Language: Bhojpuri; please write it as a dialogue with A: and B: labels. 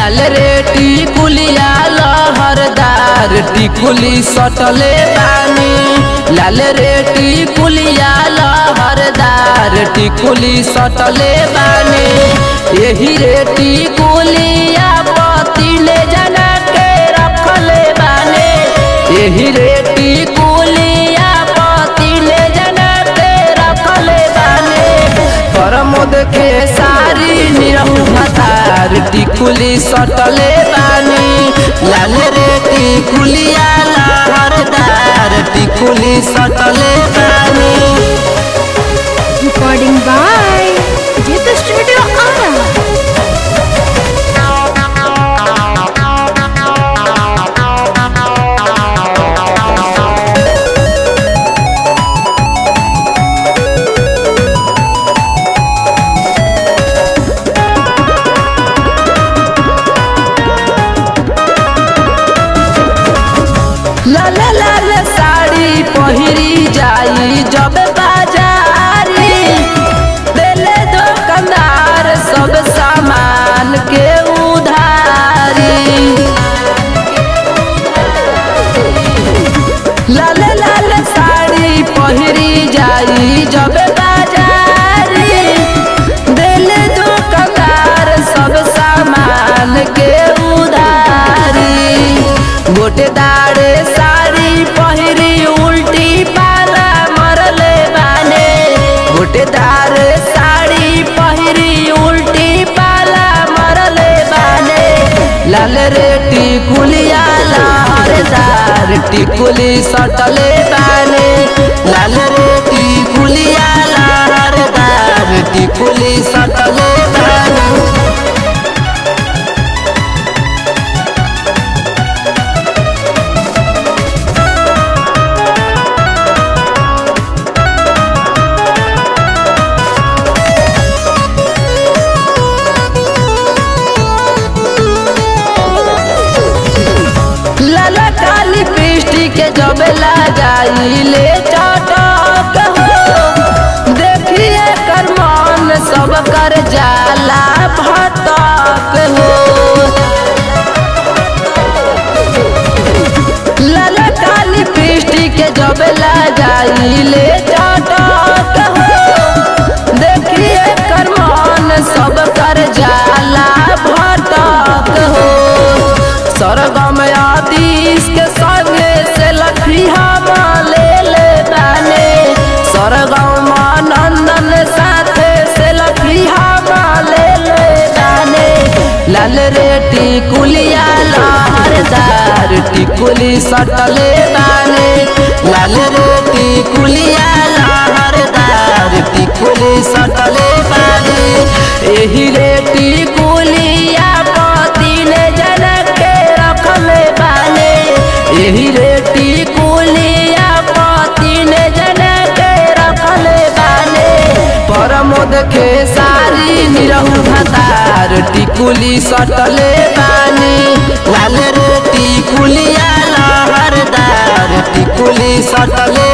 A: लाल रे टिकुलिया लहरदार टिकुली सटले बानी। लाल रे टिकुलिया लहरदार टिकुली सटले बानी। यही रे टिकुलिया पतिले जना के रखले बानी। यही रे टिकुलिया पतिले जना के रखले बानी। परमोद के सारी निरहु भतार टिकुली सटले बानी। लाल रे टिकुलिया लहरदार टिकुली सटले बानी।
B: Recording by Geet studio Arrah.
A: लाल लाल साड़ी पहिरी जाई जब बाजारी। देले दुकानदार सब सामान के उधारी। लाल लाल साड़ी पहिरी जाई जब बाजारी। देले दुकानदार सब सामान के उधारी। गोटेदार साड़ी पहिरी उल्टी पाला मरले बाने। गोटेदार साड़ी पहिरी उल्टी पाला मरले बाने। लाल रे टिकुलिया लहरदार टिकुली सटले बाने। लाल रे टिकुलिया लहरदार टिकुली सटले बाने। लाल काली पिष्टी के जब लगाइले चटक हो। देखिए कर मन सब कर जाला भटक हो। लाल काली पिष्टी के जब लगाइले चटक हो। देखिए कर मन सब कर जाला भटक हो। सरगम आदिश के संगे से लखी हम ले बाने। सरगम नंदन साथे से लखी हम ले बाने। लाल रे टिकुलिया लहरदार टिकुली सटले बाने। लाल रे टिकुलिया लहरदार टिकुली सटले बाने। यही रे टिकुलिया पतिले जना के रखले बाने। यही रे टिकुलिया पतिले जना के रखले बाने। परमोद के सारी निरहु भतार टिकुली सटले बानी। लाल रे टिकुलिया लहरदार टिकुली सटले